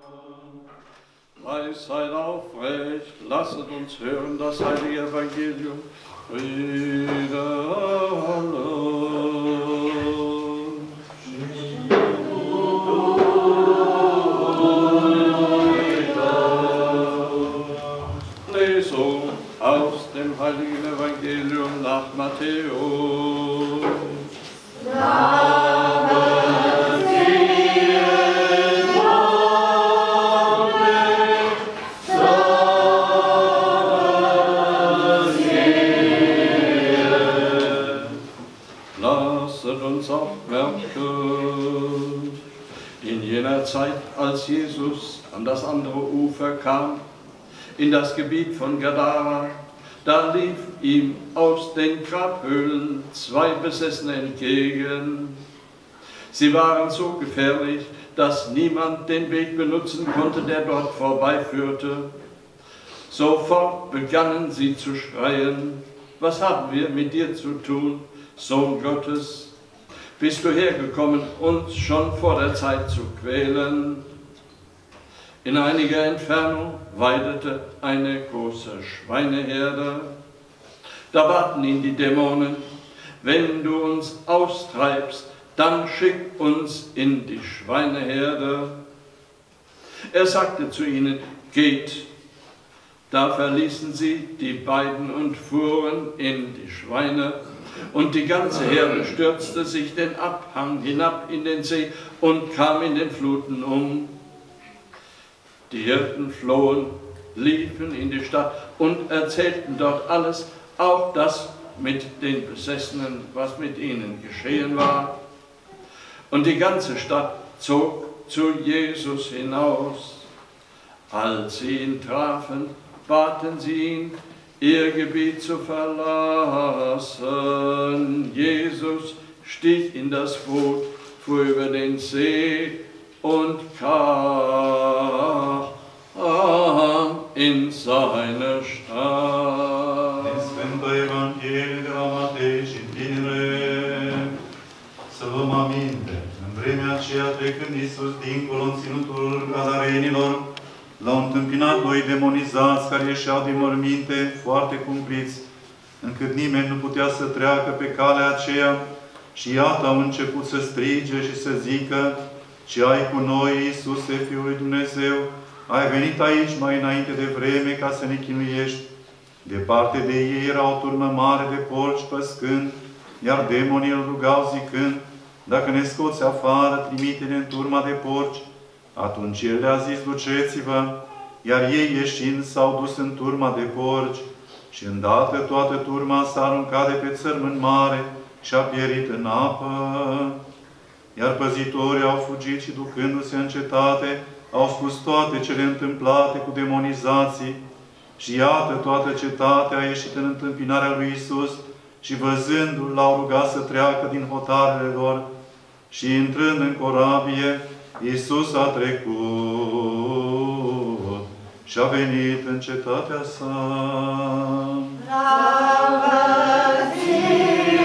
Seid aufrecht, lasset uns hören das heilige Evangelium. Friede allen. Lesung aus dem heiligen Evangelium nach Matthäus. In jener Zeit, als Jesus an das andere Ufer kam, in das Gebiet von Gadara, da lief ihm aus den Grabhöhlen 2 Besessene entgegen. Sie waren so gefährlich, dass niemand den Weg benutzen konnte, der dort vorbeiführte. Sofort begannen sie zu schreien: Was haben wir mit dir zu tun, Sohn Gottes? Bist du hergekommen, uns schon vor der Zeit zu quälen? In einiger Entfernung weidete eine große Schweineherde. Da baten ihn die Dämonen: Wenn du uns austreibst, dann schick uns in die Schweineherde. Er sagte zu ihnen: Geht. Da verließen sie die beiden und fuhren in die Schweine. Und die ganze Herde stürzte sich den Abhang hinab in den See und kam in den Fluten um. Die Hirten flohen, liefen in die Stadt und erzählten dort alles, auch das mit den Besessenen, was mit ihnen geschehen war. Und die ganze Stadt zog zu Jesus hinaus. Als sie ihn trafen, baten sie ihn, ihr Gebiet zu verlassen. Jesus stieg in das Boot, fuhr über den See und kam in seine Stadt. Din Sfântul Evanghelie de la Matei și tinere, să luăm aminte. În vremea aceea, trecând Iisus dincolo în ținutul Gadarenilor, l-au întâmpinat 2 demonizați care ieșeau din morminte, foarte cumpliți, încât nimeni nu putea să treacă pe calea aceea, și iată au început să strige și să zică: Ce ai cu noi, Iisuse, Fiul lui Dumnezeu? Ai venit aici mai înainte de vreme ca să ne chinuiești. Departe de ei era o turmă mare de porci păscând, iar demonii îl rugau zicând: Dacă ne scoți afară, trimite-ne în turma de porci. Atunci el le-a zis: Duceți-vă, iar ei ieșind s-au dus în turma de porci. Și îndată toată turma s-a aruncat de pe țărmân mare și a pierit în apă. Iar păzitorii au fugit și, ducându-se în cetate, au spus toate cele întâmplate cu demonizații. Și iată, toată cetatea a ieșit în întâmpinarea lui Iisus și, văzându-l, l-au rugat să treacă din hotarele lor. Și intrând în corabie, Iisus a trecut și a venit în cetatea sa. Slavă ție,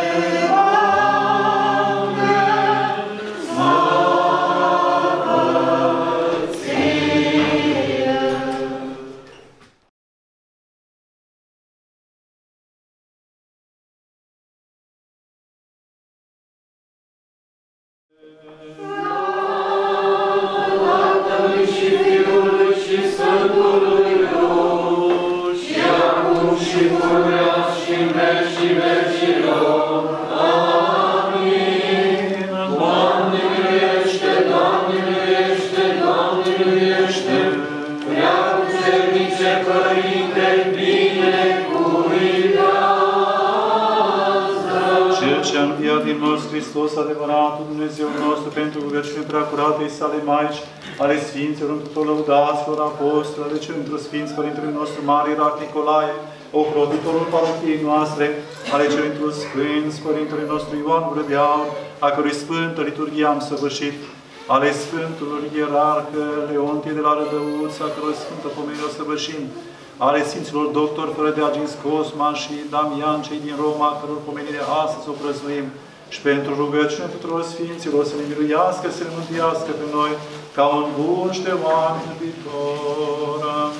Hristos, adevăratul Dumnezeu nostru, pentru rugăciune preacuratei sale Maici, ale Sfinților, într-o lăudaților, apostoli, ale celor Sfinți Părintele nostru Mare Irac Nicolae, ocrotitorul parohiei noastre, ale celor Sfânți Părintele nostru Ioan Brădeaur, a cărui Sfântă Liturghie am săvârșit, ale Sfântului Ierarhă Leontie de la Rădăuț, a cărui Sfântă Pomenire o săvârșim, ale Sfinților Doctor fără de agins Cosma și Damian, cei din Roma, a căror pomenire astăzi o prăznuim, și pentru rugăciunea tuturor Sfinților să ne miluiască, să ne mântuiască pe noi, ca un bun și de oameni iubitor.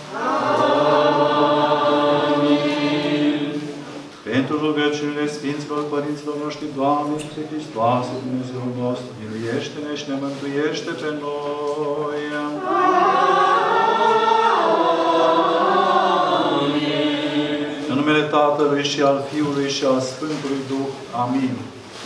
Amin. Pentru rugăciunile Sfinților Părinților noștri, Doamne Iisuse Hristoase, Dumnezeul nostru, miluiește-ne și ne mântuiește pe noi. În numele Tatălui și al Fiului și al Sfântului Duh. Amin.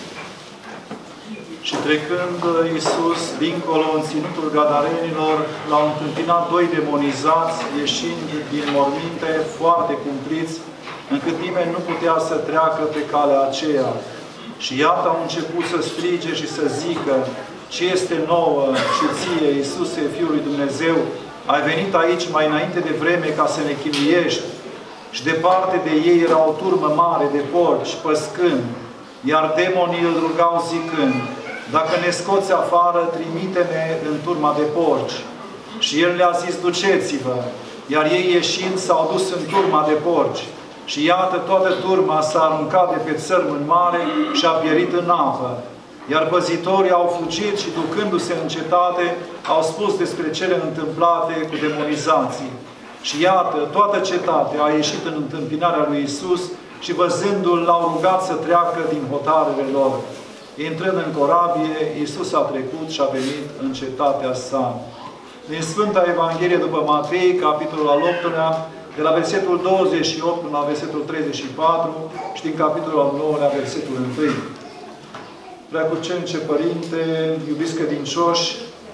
Și trecând Iisus dincolo în ținutul Gadarenilor, l-au întâmpinat doi demonizați, ieșind din morminte, foarte cumpliți, încât nimeni nu putea să treacă pe calea aceea. Și iată au început să strige și să zică: ce este nouă și ție, Iisuse, Fiul lui Dumnezeu, ai venit aici mai înainte de vreme ca să ne chinuiești? Și departe de ei era o turmă mare de porci, păscând, iar demonii îl rugau zicând: dacă ne scoți afară, trimite-ne în turma de porci. Și el le-a zis: duceți-vă. Iar ei ieșind s-au dus în turma de porci. Și iată, toată turma s-a aruncat de pe țărm în mare și a pierit în apă. Iar păzitorii au fugit și, ducându-se în cetate, au spus despre cele întâmplate cu demonizații. Și iată, toată cetatea a ieșit în întâmpinarea lui Iisus și, văzându-l, l-au rugat să treacă din hotarele lor. Intrând în corabie, Iisus a trecut și a venit în cetatea sa. Din Sfânta Evanghelie după Matei, capitolul al 8-lea, de la versetul 28 până la versetul 34 și din capitolul al 9-lea, versetul 1. Preacucenice Părinte, iubiți credincioși,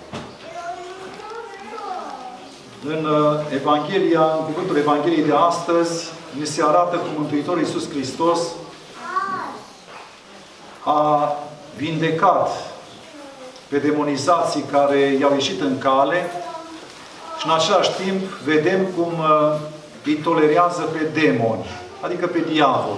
în Evanghelia, în cuvântul Evangheliei de astăzi, ni se arată cum Mântuitorul Iisus Hristos a vindecat pe demonizații care i-au ieșit în cale și în același timp vedem cum îi tolerează pe demoni, adică pe diavol.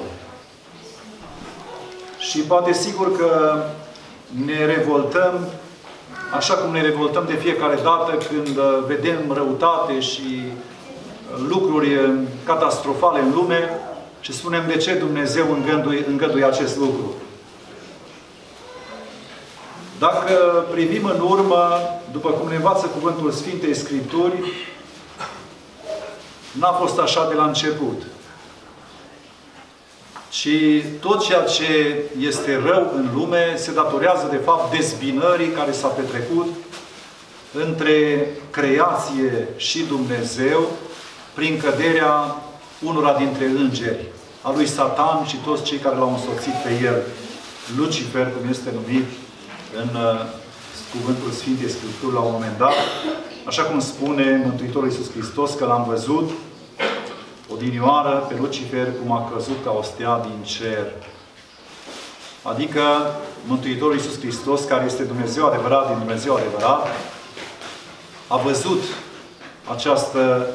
Și poate sigur că ne revoltăm, așa cum ne revoltăm de fiecare dată când vedem răutate și lucruri catastrofale în lume și spunem: de ce Dumnezeu îngăduie acest lucru? Dacă privim în urmă, după cum ne învață cuvântul Sfintei Scripturi, n-a fost așa de la început. Și tot ceea ce este rău în lume se datorează, de fapt, dezbinării care s-a petrecut între creație și Dumnezeu prin căderea unora dintre îngeri, a lui Satan și toți cei care l-au însoțit pe el. Lucifer, cum este numit în cuvântul Sfintei Scripturi la un moment dat, așa cum spune Mântuitorul Iisus Hristos, că l-am văzut odinioară pe Lucifer cum a căzut ca o stea din cer. Adică Mântuitorul Iisus Hristos, care este Dumnezeu adevărat din Dumnezeu adevărat, a văzut această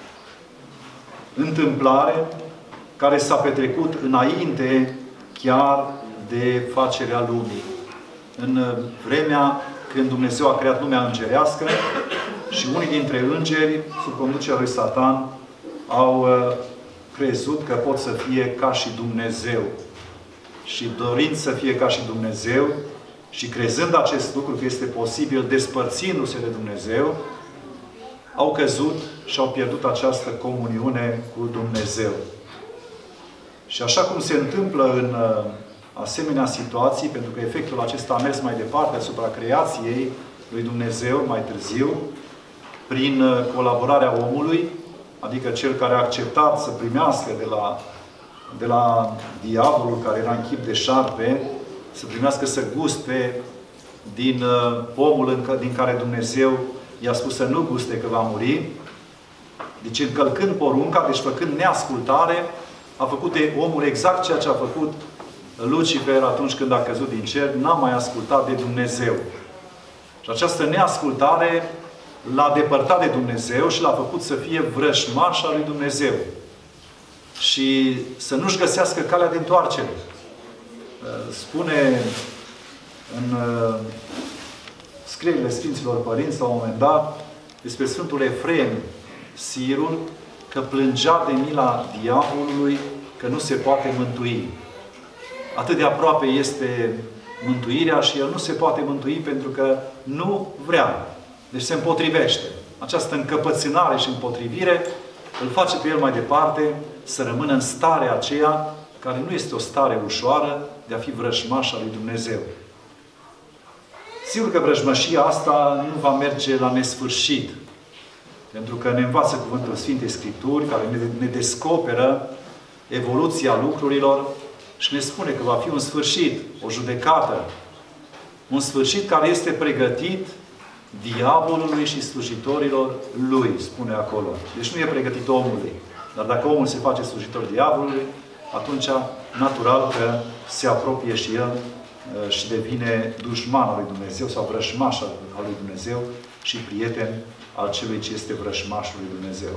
întâmplare care s-a petrecut înainte chiar de facerea lumii. În vremea când Dumnezeu a creat lumea îngerească și unii dintre îngeri, sub conducerea lui Satan, au crezut că pot să fie ca și Dumnezeu. Și dorind să fie ca și Dumnezeu și crezând acest lucru că este posibil, despărțindu-se de Dumnezeu, au căzut și au pierdut această comuniune cu Dumnezeu. Și așa cum se întâmplă în asemenea situații, pentru că efectul acesta a mers mai departe asupra creației lui Dumnezeu mai târziu, prin colaborarea omului, adică cel care a acceptat să primească de la diavolul, care era în chip de șarpe, să primească să guste din omul din care Dumnezeu i-a spus să nu guste, că va muri. Deci încălcând porunca, deci făcând neascultare, a făcut de omul exact ceea ce a făcut Lucifer atunci când a căzut din cer, n-a mai ascultat de Dumnezeu. Și această neascultare l-a depărtat de Dumnezeu și l-a făcut să fie vrăjmaș al lui Dumnezeu. Și să nu-și găsească calea de întoarcere. Spune în scrierile Sfinților Părinți, la un moment dat, despre Sfântul Efrem Sirul, că plângea de mila diavolului, că nu se poate mântui. Atât de aproape este mântuirea și el nu se poate mântui pentru că nu vrea. Deci se împotrivește. Această încăpățânare și împotrivire îl face pe el mai departe să rămână în starea aceea care nu este o stare ușoară de a fi vrăjmaș al lui Dumnezeu. Sigur că vrăjmășia asta nu va merge la nesfârșit. Pentru că ne învață cuvântul Sfintei Scripturi, care ne descoperă evoluția lucrurilor și ne spune că va fi un sfârșit, o judecată. Un sfârșit care este pregătit diavolului și slujitorilor lui, spune acolo. Deci nu e pregătit omului. Dar dacă omul se face slujitor diavolului, atunci, natural că se apropie și el și devine dușman al lui Dumnezeu sau vrăjmaș al lui Dumnezeu și prieten al celui ce este vrăjmașul lui Dumnezeu.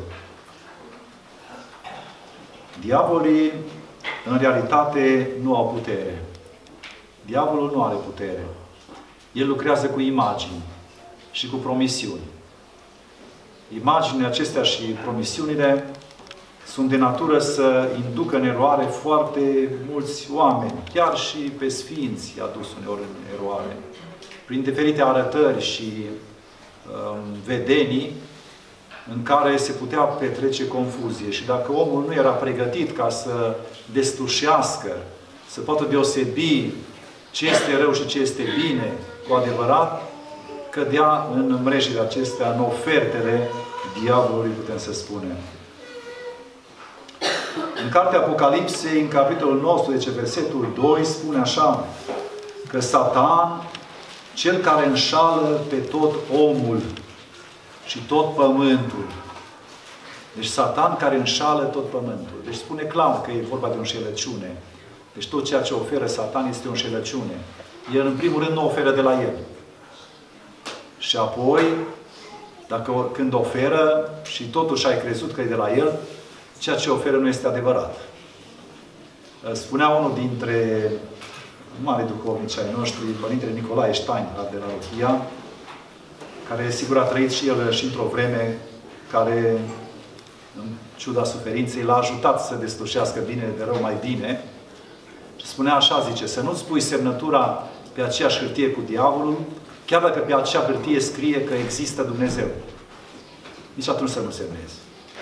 Diavolii, în realitate, nu au putere. Diavolul nu are putere. El lucrează cu imagini și cu promisiuni. Imaginile acestea și promisiunile sunt de natură să inducă în eroare foarte mulți oameni. Chiar și pe sfinți i-a dus uneori în eroare. Prin diferite arătări și vedenii în care se putea petrece confuzie. Și dacă omul nu era pregătit ca să deslușească, să poată deosebi ce este rău și ce este bine cu adevărat, cădea în mrejile acestea, în ofertele diavolului, putem să spunem. În cartea Apocalipsei, în capitolul 19, versetul 2, spune așa, că Satan, cel care înșală pe tot omul și tot pământul. Deci Satan care înșală tot pământul. Deci spune clar că e vorba de o înșelăciune. Deci tot ceea ce oferă Satan este o înșelăciune. El, în primul rând, nu oferă de la el. Și apoi, când oferă și totuși ai crezut că e de la el, ceea ce oferă nu este adevărat. Spunea unul dintre mari duhovnici ai noștri, Părintele Nicolae Stein, de la Rochia, care, sigur, a trăit și el și într-o vreme care, în ciuda suferinței, l-a ajutat să deslușească bine de rău mai bine. Și spunea așa, zice, să nu-ți pui semnătura pe aceeași hârtie cu diavolul, chiar dacă pe acea hârtie scrie că există Dumnezeu. Nici atunci să nu semnezi.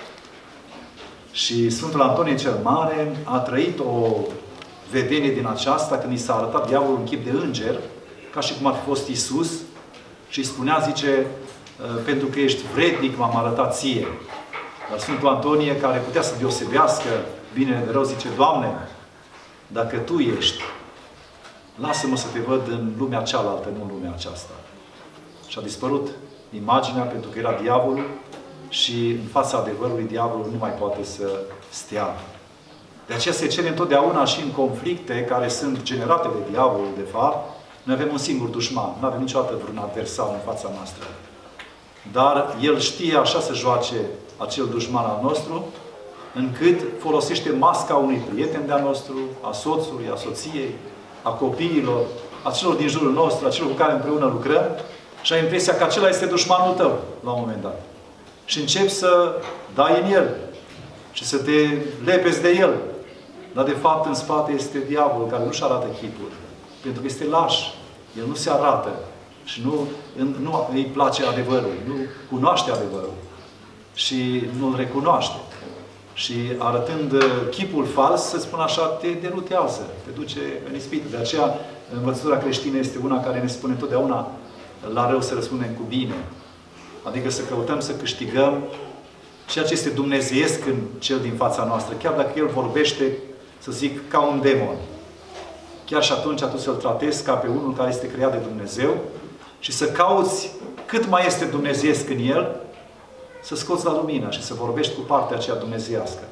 Și Sfântul Antonie cel Mare a trăit o vedenie din aceasta când i s-a arătat diavolul în chip de înger, ca și cum ar fi fost Iisus, și îi spunea, zice, pentru că ești vrednic, m-am arătat ție. Dar Sfântul Antonie, care putea să deosebească binele de rău, zice, Doamne, dacă Tu ești, lasă-mă să Te văd în lumea cealaltă, nu în lumea aceasta. Și a dispărut imaginea, pentru că era diavolul, și în fața adevărului diavolul nu mai poate să stea. De aceea se cere întotdeauna și în conflicte care sunt generate de diavolul, de fapt, noi avem un singur dușman. Nu avem niciodată vreun adversar în fața noastră. Dar el știe așa să joace acel dușman al nostru, încât folosește masca unui prieten de-al nostru, a soțului, a soției, a copiilor, a celor din jurul nostru, a celor cu care împreună lucrăm, și ai impresia că acela este dușmanul tău, la un moment dat. Și începi să dai în el și să te lepezi de el. Dar de fapt în spate este diavolul care nu-și arată chipul. Pentru că este laș. El nu se arată. Și nu îi place adevărul. Nu cunoaște adevărul. Și nu-l recunoaște. Și arătând chipul fals, să spun așa, te derutează. Te duce în ispită. De aceea învățătura creștină este una care ne spune întotdeauna la rău să răspundem cu bine. Adică să căutăm să câștigăm ceea ce este dumnezeiesc în cel din fața noastră. Chiar dacă el vorbește, să zic, ca un demon. Chiar și atunci să-l tratezi ca pe unul care este creat de Dumnezeu și să cauți cât mai este dumnezeiesc în el, să scoți la lumină și să vorbești cu partea aceea dumnezeiască.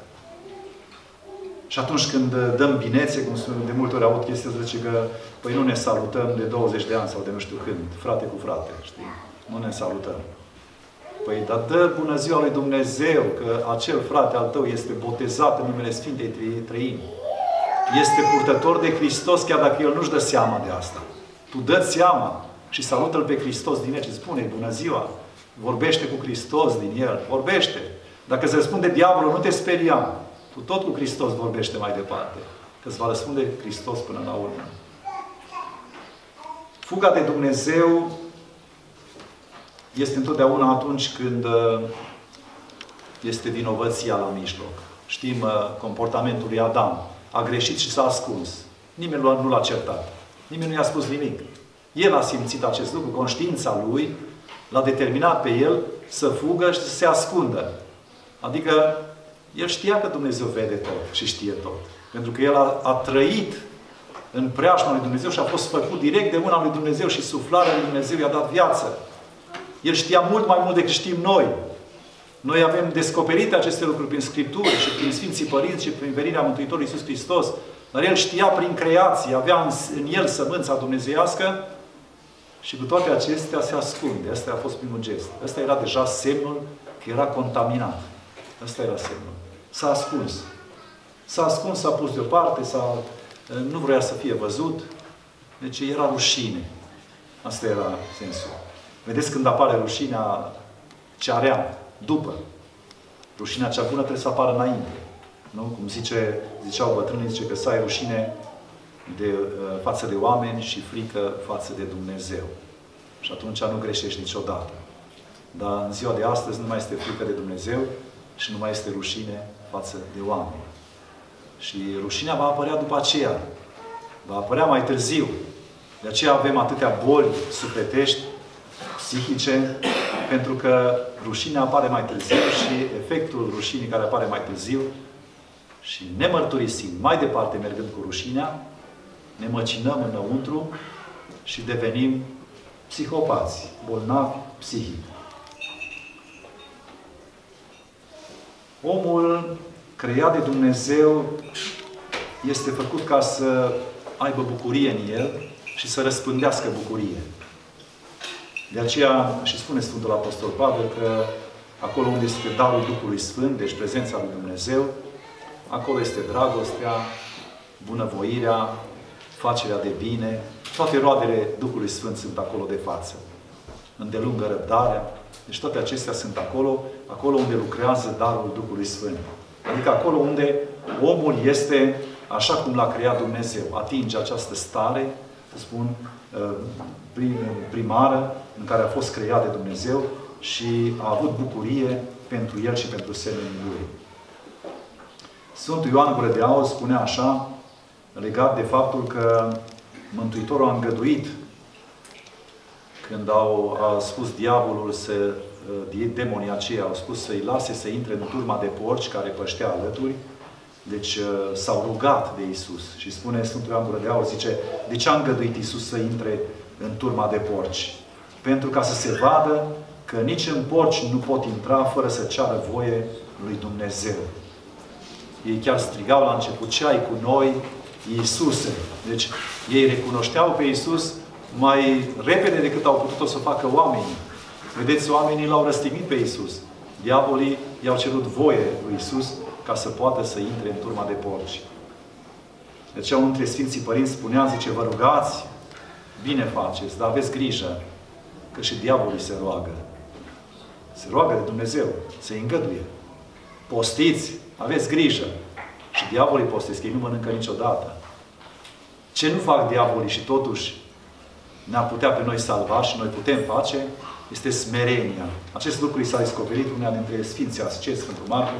Și atunci când dăm binețe, cum de multe ori aud chestia, zice că păi nu ne salutăm de 20 de ani sau de nu știu când, frate cu frate, știi? Nu ne salutăm. Păi, dar dă bună ziua lui Dumnezeu că acel frate al tău este botezat în numele Sfintei Treimi. Este purtător de Hristos, chiar dacă el nu-și dă seama de asta. Tu dă-ți seama și salută-L pe Hristos din el și spune bună ziua. Vorbește cu Hristos din el. Vorbește. Dacă îți răspunde diavolul, nu te speria. Tu tot cu Hristos vorbește mai departe. Că îți va răspunde Hristos până la urmă. Fuga de Dumnezeu este întotdeauna atunci când este vinovăția la mijloc. Știm comportamentul lui Adam. A greșit și s-a ascuns. Nimeni nu l-a certat. Nimeni nu i-a spus nimic. El a simțit acest lucru. Conștiința lui l-a determinat pe el să fugă și să se ascundă. Adică el știa că Dumnezeu vede tot și știe tot. Pentru că el a trăit în preajma lui Dumnezeu și a fost făcut direct de mâna lui Dumnezeu și suflarea lui Dumnezeu i-a dat viață. El știa mult mai mult decât știm noi. Noi avem descoperite aceste lucruri prin Scripturi și prin Sfinții Părinți și prin venirea Mântuitorului Iisus Hristos. Dar el știa prin creație, avea în el sămânța dumnezeiască și cu toate acestea se ascunde. Asta a fost primul gest. Asta era deja semnul că era contaminat. Asta era semnul. S-a ascuns. S-a ascuns, s-a pus deoparte, nu vrea să fie văzut. Deci era rușine. Asta era sensul. Vedeți când apare rușinea cea rea, după. Rușinea cea bună trebuie să apară înainte. Nu? Cum ziceau bătrânii, zice că să ai rușine față de oameni și frică față de Dumnezeu. Și atunci nu greșești niciodată. Dar în ziua de astăzi nu mai este frică de Dumnezeu și nu mai este rușine față de oameni. Și rușinea va apărea după aceea. Va apărea mai târziu. De aceea avem atâtea boli sufletești, psihice, pentru că rușinea apare mai târziu și efectul rușinii care apare mai târziu și ne mărturisim mai departe mergând cu rușinea, ne măcinăm înăuntru și devenim psihopați, bolnavi psihic. Omul creat de Dumnezeu este făcut ca să aibă bucurie în el și să răspândească bucurie. De aceea și spune Sfântul Apostol Pavel că acolo unde este darul Duhului Sfânt, deci prezența lui Dumnezeu, acolo este dragostea, bunăvoirea, facerea de bine. Toate roadele Duhului Sfânt sunt acolo de față. Îndelungă răbdarea. Deci toate acestea sunt acolo unde lucrează darul Duhului Sfânt. Adică acolo unde omul este așa cum l-a creat Dumnezeu. Atinge această stare, să spun, primară, în care a fost creat de Dumnezeu și a avut bucurie pentru el și pentru semenii lui. Sfântul Ioan Gură de Aur spunea așa, legat de faptul că Mântuitorul a îngăduit când a spus diavolul, demonii aceia au spus să-i lase să intre în turma de porci care păștea alături. Deci s-au rugat de Iisus. Și spune Sfântul Ioan Gură de Aur, zice, de ce a îngăduit Iisus să intre în turma de porci? Pentru ca să se vadă că nici în porci nu pot intra fără să ceară voie lui Dumnezeu. Ei chiar strigau la început, ce ai cu noi, Iisuse? Deci ei recunoșteau pe Iisus mai repede decât au putut-o să facă oamenii. Vedeți, oamenii l-au răstignit pe Iisus. Diavolii i-au cerut voie lui Iisus ca să poată să intre în turma de porci. Deci unul dintre Sfinții Părinți spunea, zice, vă rugați, bine faceți, dar aveți grijă că și diavolii se roagă. Se roagă de Dumnezeu, se îngăduie. Postiți, aveți grijă. Și diavolii postesc, ei nu mănâncă niciodată. Ce nu fac diavolii și totuși ne-ar putea pe noi salva și noi putem face, este smerenia. Acest lucru i s-a descoperit una dintre Sfinții Asceți, Sfântul Marcu,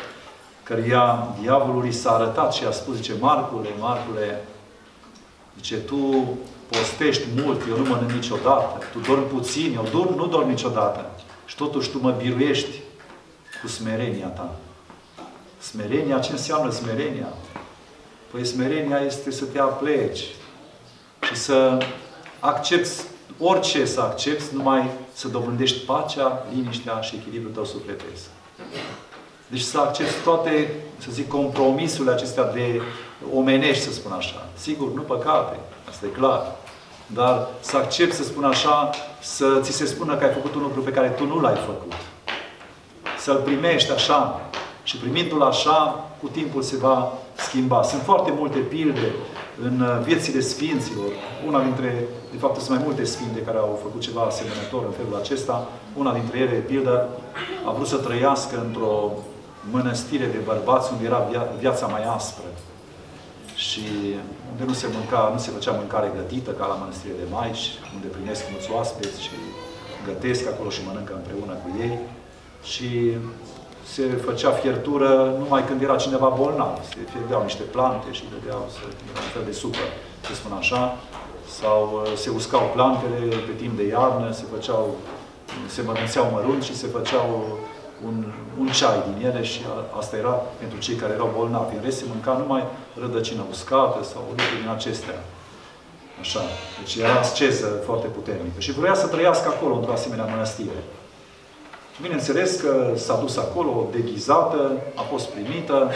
căruia diavolului s-a arătat și a spus, zice, Marcule, zice, tu postești mult, eu nu mănânc niciodată, tu dormi puțin, eu nu dorm niciodată. Și totuși tu mă biruiești cu smerenia ta. Smerenia, ce înseamnă smerenia? Păi smerenia este să te apleci și să accepti orice să accepti, numai să dobândești pacea, liniștea și echilibrul tău sufletesc. Deci să accepti toate, să zic, compromisurile acestea de omenești, să spun așa. Sigur, nu păcate, asta e clar. Dar să accepti, să spun așa, să ți se spună că ai făcut un lucru pe care tu nu l-ai făcut. Să-l primești așa. Și primindu-l așa, cu timpul se va schimba. Sunt foarte multe pilde în viețile Sfinților. Una dintre, de fapt, sunt mai multe Sfinte care au făcut ceva asemănător în felul acesta. Una dintre ele, pildă, a vrut să trăiască într-o mănăstire de bărbați unde era viața mai aspră. Și și unde nu se făcea mâncare gătită ca la mănăstire de maici, unde primesc mulți oaspeți și gătesc acolo și mănâncă împreună cu ei. Și se făcea fiertură numai când era cineva bolnav. Se fierdeau niște plante și dădeau un fel de supă, să spun așa. Sau se uscau plantele pe timp de iarnă, se mărunțeau mărunt și se făceau un ceai din ele și asta era pentru cei care erau bolnavi. În rest se mânca numai rădăcină uscată sau lucruri din acestea. Așa. Deci era asceză foarte puternică. Și vrea să trăiască acolo, într-o asemenea mănăstire. Bineînțeles că s-a dus acolo, deghizată, a fost primită,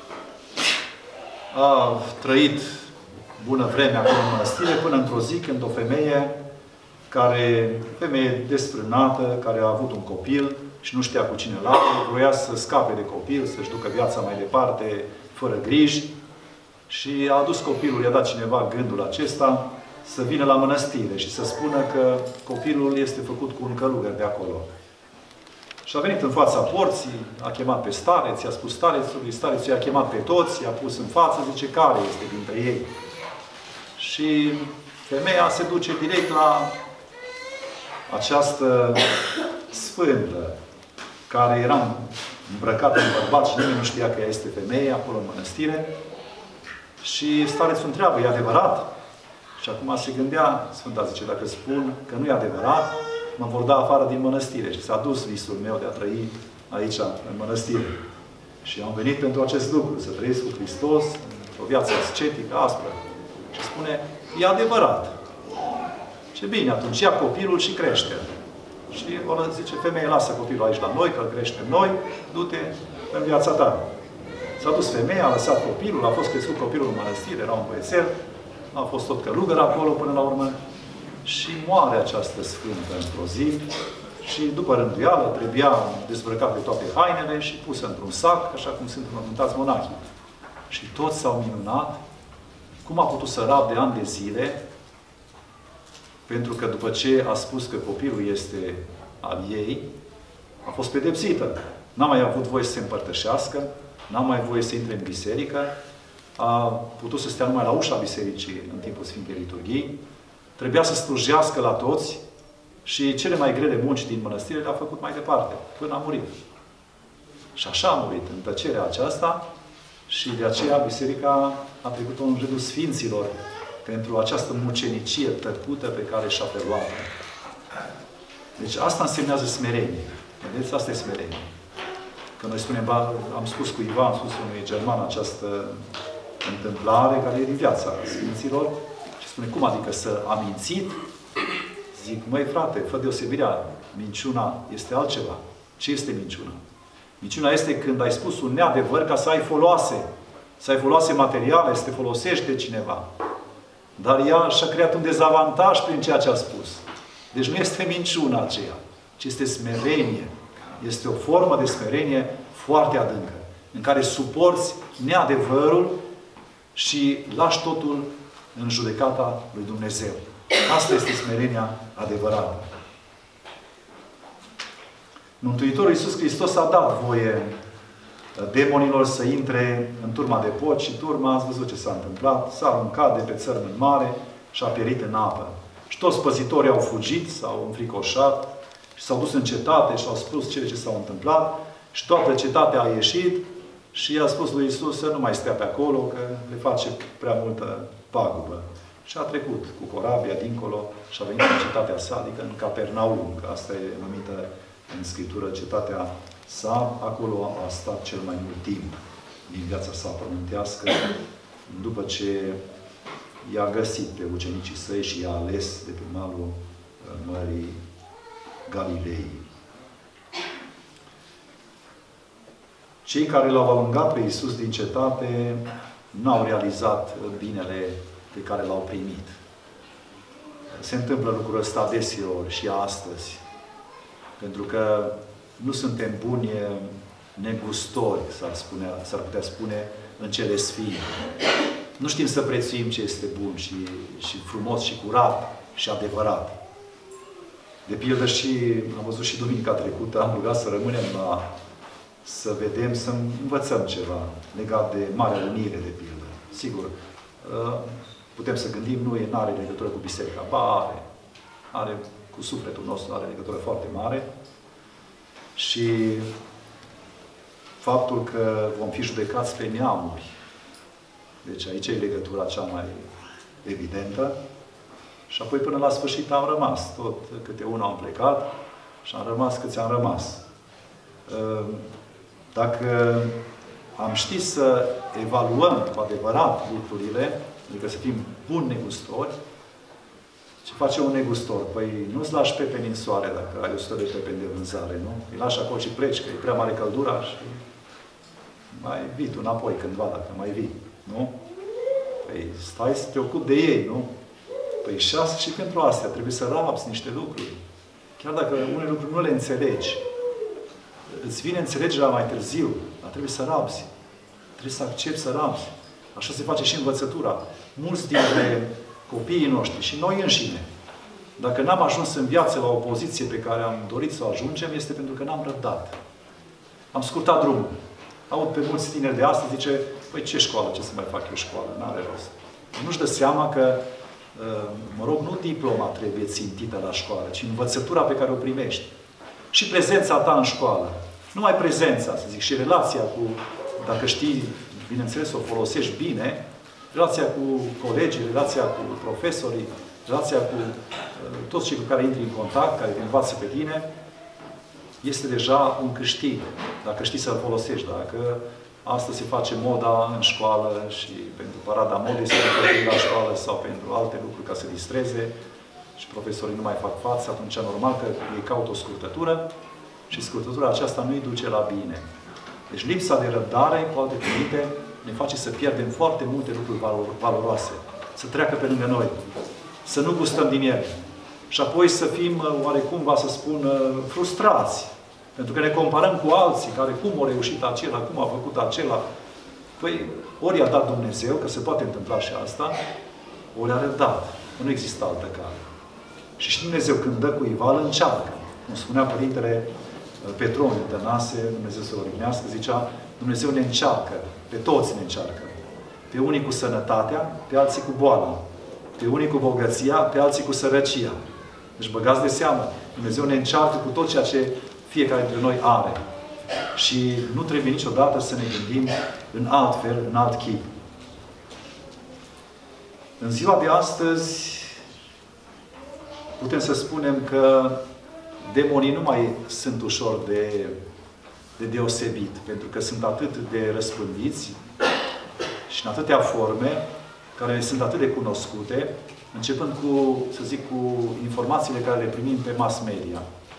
a trăit bună vreme acolo în mănăstire, până într-o zi când o femeie desfrânată, care a avut un copil și nu știa cu cine l-a, vroia să scape de copil, să-și ducă viața mai departe, fără griji, și a adus copilul, i-a dat cineva gândul acesta, să vină la mănăstire și să spună că copilul este făcut cu un călugăr de acolo. Și a venit în fața porții, a chemat pe stareț, i-a spus starețul i-a chemat pe toți, i-a pus în față, zice, care este dintre ei? Și femeia se duce direct la această sfântă, care era îmbrăcată în bărbat și nimeni nu știa că ea este femeie, acolo în mănăstire. Și starețul întreabă, e adevărat? Și acum se gândea, Sfânta zice, dacă spun că nu e adevărat, mă vor da afară din mănăstire. Și s-a dus visul meu de a trăi aici, în mănăstire. Și am venit pentru acest lucru, să trăiesc cu Hristos, o viață ascetică, aspră. Și spune, e adevărat. Ce bine, atunci ia copilul și crește. Și o zice, femeie, lasă copilul aici la noi, că îl creștem noi, du-te în viața ta. S-a dus femeia, a lăsat copilul, a fost crescut copilul în mănăstire, era un băiețel, a fost tot călugăr acolo până la urmă. Și moare această sfântă într-o zi și după rânduială trebuia dezbrăcat de toate hainele și pusă într-un sac, așa cum sunt înmormântați monahii. Și toți s-au minunat cum a putut să rabde ani de zile, pentru că după ce a spus că copilul este al ei, a fost pedepsită. N-a mai avut voie să se împărtășească, n-a mai voie să intre în biserică, a putut să stea numai la ușa bisericii în timpul Sfintei Liturghii, trebuia să slujească la toți și cele mai grele munci din mănăstire le-a făcut mai departe, până a murit. Și așa a murit, în tăcerea aceasta, și de aceea biserica a trecut în rândul Sfinților pentru această mucenicie tăcută pe care și-a preluat-o. Deci asta însemnează smerenie. Vedeți? Asta e smerenie. Când noi spunem, am spus cuiva, am spus unui german această întâmplare care e din viața Sfinților și spune, cum adică să a mințit? Zic, măi frate, fă deosebirea. Minciuna este altceva. Ce este minciuna? Minciuna este când ai spus un neadevăr ca să ai foloase. Să ai foloase materiale, să te folosești de cineva. Dar ea și-a creat un dezavantaj prin ceea ce a spus. Deci nu este minciuna aceea, ci este smerenie. Este o formă de smerenie foarte adâncă, în care suporți neadevărul și lași totul în judecata lui Dumnezeu. Asta este smerenia adevărată. Mântuitorul Iisus Hristos a dat voie demonilor să intre în turma de porci și turma, ați văzut ce s-a întâmplat, s-a aruncat de pe țărm în mare și a pierit în apă. Și toți păzitorii au fugit, s-au înfricoșat și s-au dus în cetate și au spus cele ce s-au întâmplat și toată cetatea a ieșit și i-a spus lui Iisus să nu mai stea pe acolo, că le face prea multă pagubă. Și a trecut cu corabia dincolo și a venit în cetatea sa, adică în Capernaum, că asta e numită în Scriptură cetatea sa, acolo a stat cel mai mult timp din viața sa pământească, după ce i-a găsit pe ucenicii săi și i-a ales de pe malul Mării Galilei. Cei care l-au alungat pe Iisus din cetate n-au realizat binele pe care l-au primit. Se întâmplă lucrul ăsta deseori și astăzi. Pentru că nu suntem buni negustori, s-ar putea spune, în cele sfinte. Nu știm să prețuim ce este bun și frumos și curat și adevărat. De pildă și, am văzut și duminica trecută, am rugat să rămânem să vedem, să învățăm ceva legat de Marea Unire, de pildă. Sigur, putem să gândim, nu are legătură cu biserica. Ba, are cu sufletul nostru, are legătură foarte mare. Și faptul că vom fi judecați pe neamuri. Deci aici e legătura cea mai evidentă. Și apoi până la sfârșit am rămas. Tot câte unul am plecat și am rămas câți am rămas. Dacă am ști să evaluăm cu adevărat lucrurile, adică să fim buni negustori, ce face un negustor? Păi nu-ți lași pepeni în soare dacă ai 100 de pepeni de vânzare, nu? Îi lași acolo și pleci, că e prea mare căldura și mai vii tu înapoi cândva, dacă mai vii, nu? Păi stai să te ocupi de ei, nu? Păi și pentru astea trebuie să rabzi niște lucruri. Chiar dacă unele lucruri nu le înțelegi, îți vine înțelegerea mai târziu, dar trebuie să rabzi. Trebuie să accepti să rabzi. Așa se face și învățătura. Mulți dintre copiii noștri și noi înșine, dacă n-am ajuns în viață la o poziție pe care am dorit să o ajungem, este pentru că n-am răbdat. Am scurtat drumul. Aud pe mulți tineri de astăzi, zice, păi ce școală, ce să mai fac eu școală? N-are rost. Nu-și dă seama că, mă rog, nu diploma trebuie țintită la școală, ci învățătura pe care o primești. Și prezența ta în școală. Numai prezența, să zic, și relația cu, dacă știi, bineînțeles, o folosești bine, relația cu colegii, relația cu profesorii, relația cu toți cei cu care intri în contact, care te învață pe tine, este deja un câștig, dacă știi să-l folosești. Dacă astăzi se face moda în școală și pentru parada modei se face la școală sau pentru alte lucruri ca să distreze și profesorii nu mai fac față, atunci normal că ei caută o scurtătură și scurtătura aceasta nu îi duce la bine. Deci lipsa de răbdare, cu alte cuvinte, ne face să pierdem foarte multe lucruri valoroase. Să treacă pe lângă noi. Să nu gustăm din ele. Și apoi să fim, oarecum, va să spun, frustrați. Pentru că ne comparăm cu alții care cum a reușit acela, cum a făcut acela. Păi, ori i-a dat Dumnezeu, că se poate întâmpla și asta, ori a răbdat. Nu există altă cale. Și Dumnezeu, când dă cuiva, îl încearcă. Cum spunea Părintele Petron de Tănase, Dumnezeu să-l odihnească, zicea, Dumnezeu ne încearcă, pe toți ne încearcă. Pe unii cu sănătatea, pe alții cu boala. Pe unii cu bogăția, pe alții cu sărăcia. Deci băgați de seamă, Dumnezeu ne încearcă cu tot ceea ce fiecare dintre noi are. Și nu trebuie niciodată să ne gândim în alt fel, în alt chip. În ziua de astăzi putem să spunem că demonii nu mai sunt ușor de deosebit, pentru că sunt atât de răspândiți și în atâtea forme, care sunt atât de cunoscute, începând cu, să zic, cu informațiile care le primim pe mass media.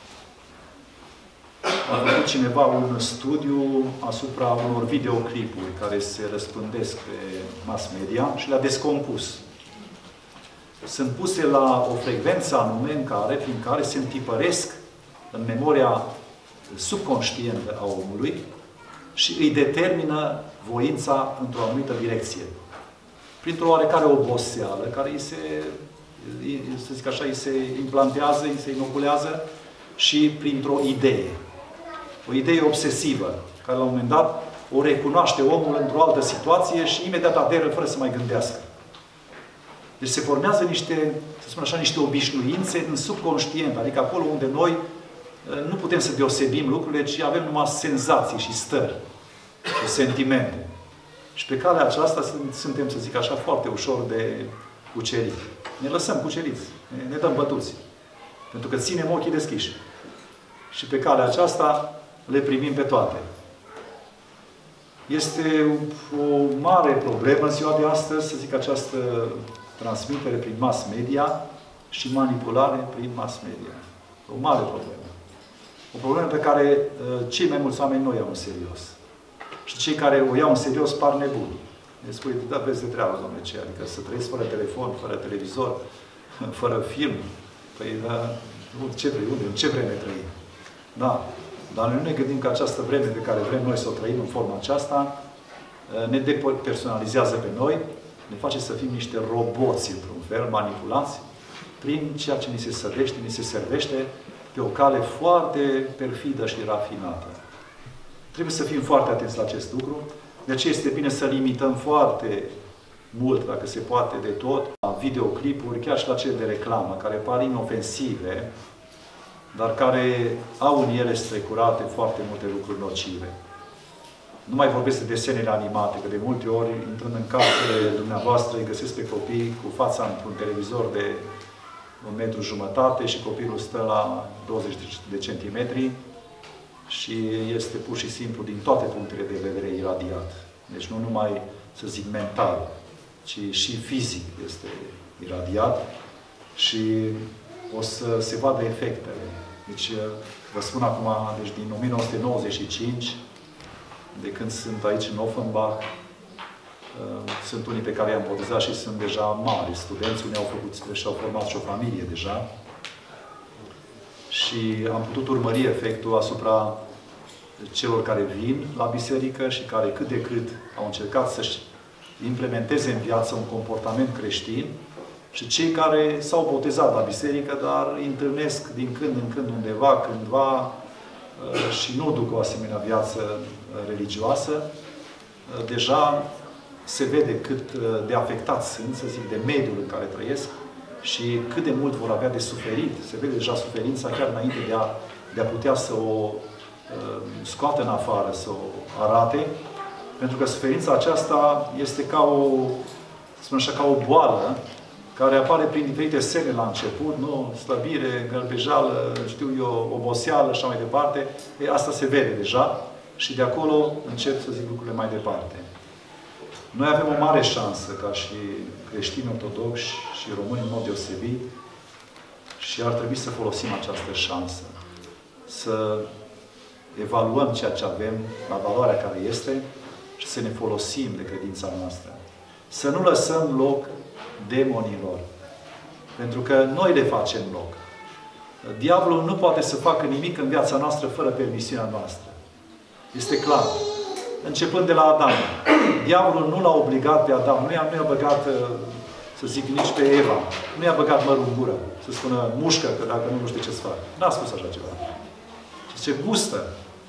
A făcut cineva un studiu asupra unor videoclipuri care se răspândesc pe mass media și le-a descompus. Sunt puse la o frecvență anume prin care se întipăresc în memoria subconștientă a omului și îi determină voința într-o anumită direcție. Printr-o oarecare oboseală, care îi se, să zic așa, îi se implantează, îi se inoculează și printr-o idee. O idee obsesivă, care la un moment dat o recunoaște omul într-o altă situație și imediat aderă fără să mai gândească. Deci se formează niște, să spun așa, niște obișnuințe în subconștient, adică acolo unde noi nu putem să deosebim lucrurile, ci avem numai senzații și stări și sentimente. Și pe calea aceasta suntem, să zic așa, foarte ușor de cucerit. Ne lăsăm cuceriți, ne dăm bătuți. Pentru că ținem ochii deschiși. Și pe calea aceasta le primim pe toate. Este o mare problemă în ziua de astăzi, să zic, această transmitere prin mass media și manipulare prin mass media. O mare problemă. O problemă pe care cei mai mulți oameni nu o iau în serios. Și cei care o iau în serios par nebuni. Ne spui, da, vezi de treabă, domnule, ce? Adică să trăiesc fără telefon, fără televizor, fără film. Păi, da, în ce vreme trăim? Da. Dar noi nu ne gândim că această vreme pe care vrem noi să o trăim în forma aceasta ne depersonalizează pe noi, ne face să fim niște roboți, într-un fel, manipulați, prin ceea ce ni se sădește, ni se servește pe o cale foarte perfidă și rafinată. Trebuie să fim foarte atenți la acest lucru. De aceea este bine să limităm foarte mult, dacă se poate, de tot, la videoclipuri, chiar și la cele de reclamă, care par inofensive, dar care au în ele strecurate foarte multe lucruri nocive. Nu mai vorbesc de desenele animate, că de multe ori, intrând în casele dumneavoastră, îi găsesc pe copii cu fața într-un televizor de 1,5 m și copilul stă la 20 de centimetri și este pur și simplu, din toate punctele de vedere, iradiat. Deci nu numai, să zic, mental, ci și fizic este iradiat și o să se vadă efectele. Deci, vă spun acum, deci din 1995, de când sunt aici în Offenbach, sunt unii pe care i-am botezat și sunt deja mari studenți, unii și-au format și o familie deja. Și am putut urmări efectul asupra celor care vin la biserică și care cât de cât au încercat să-și implementeze în viață un comportament creștin și cei care s-au botezat la biserică, dar îi întâlnesc din când în când undeva, cândva, și nu duc o asemenea viață religioasă, deja se vede cât de afectați sunt, să zic, de mediul în care trăiesc și cât de mult vor avea de suferit. Se vede deja suferința chiar înainte de a putea să o scoată în afară, să o arate, pentru că suferința aceasta este ca o, spun așa, ca o boală care apare prin diferite semne la început, nu? Slăbire, gălbejală, știu eu, oboseală și așa mai departe. Asta se vede deja și de acolo încep să zic lucrurile mai departe. Noi avem o mare șansă ca și creștini ortodoxi și români în mod deosebit și ar trebui să folosim această șansă. Să evaluăm ceea ce avem, la valoarea care este și să ne folosim de credința noastră. Să nu lăsăm loc demonilor. Pentru că noi le facem loc. Diavolul nu poate să facă nimic în viața noastră fără permisiunea noastră. Este clar. Începând de la Adam. Diavolul nu l-a obligat pe Adam. Nu i-a băgat, să zic, nici pe Eva. Nu i-a băgat mărul în gură. Să spună, mușcă, că dacă nu știe ce să fac. N-a spus așa ceva. Și zice, gustă.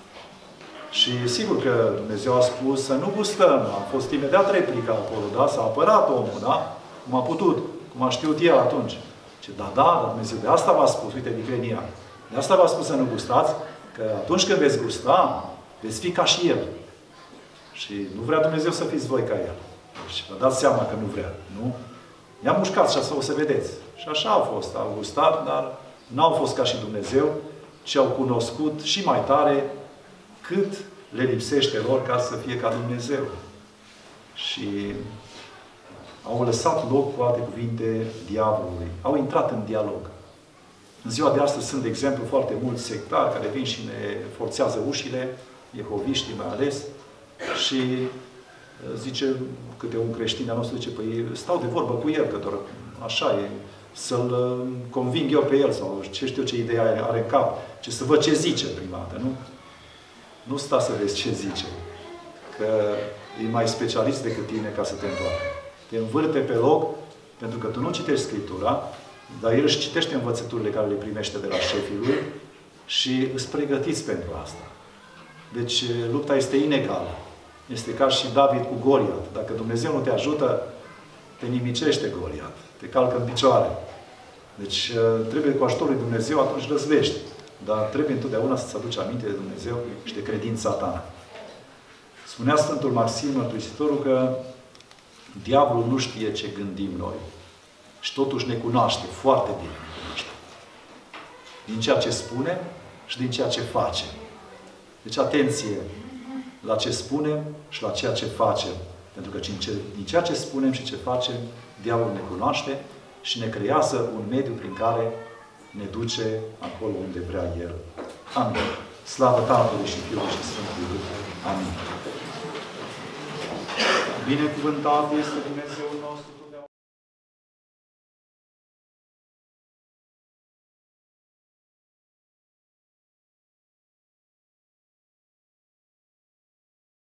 Și sigur că Dumnezeu a spus să nu gustăm. A fost imediat replica acolo, da? S-a apărat omul, da? Cum a putut, cum a știut el atunci. Ce, da, Dumnezeu, de asta v-a spus, uite, vicrenia. De asta v-a spus să nu gustați, că atunci când veți gusta, veți fi ca și El. Și nu vrea Dumnezeu să fiți voi ca El. Deci vă dați seama că nu vrea, nu? I-a mușcat și asta o să vedeți. Și așa au fost, au gustat, dar n-au fost ca și Dumnezeu, ci au cunoscut și mai tare cât le lipsește lor ca să fie ca Dumnezeu. Și au lăsat loc, cu alte cuvinte, diavolului. Au intrat în dialog. În ziua de astăzi sunt, de exemplu, foarte mulți sectari care vin și ne forțează ușile, jehoviștii mai ales, și zice, câte un creștin al nostru zice, păi stau de vorbă cu el, că doar așa e, să-l conving eu pe el, sau ce știu ce idee are în cap, ce să văd ce zice prima dată, nu? Nu sta să vezi ce zice, că e mai specialist decât tine ca să te întoarcă. Te învârte pe loc, pentru că tu nu citești Scriptura, dar el își citește învățăturile care le primește de la șefii lui și îți pregătiți pentru asta. Deci lupta este inegală. Este ca și David cu Goliat. Dacă Dumnezeu nu te ajută, te nimicește Goliat. Te calcă în picioare. Deci trebuie cu ajutorul lui Dumnezeu, atunci răzvești. Dar trebuie întotdeauna să-ți aduci aminte de Dumnezeu și de credința ta. Spunea Sfântul Maxim Mărturisitorul că diavolul nu știe ce gândim noi. Și totuși ne cunoaște foarte bine. Din ceea ce spunem și din ceea ce facem. Deci atenție la ce spunem și la ceea ce facem. Pentru că din ceea ce spunem și ce facem, diavolul ne cunoaște și ne creează un mediu prin care ne duce acolo unde vrea El. Amin. Slavă Tatălui și Fiului și Sfântului Duh. Amin. Binecuvântat este Dumnezeu.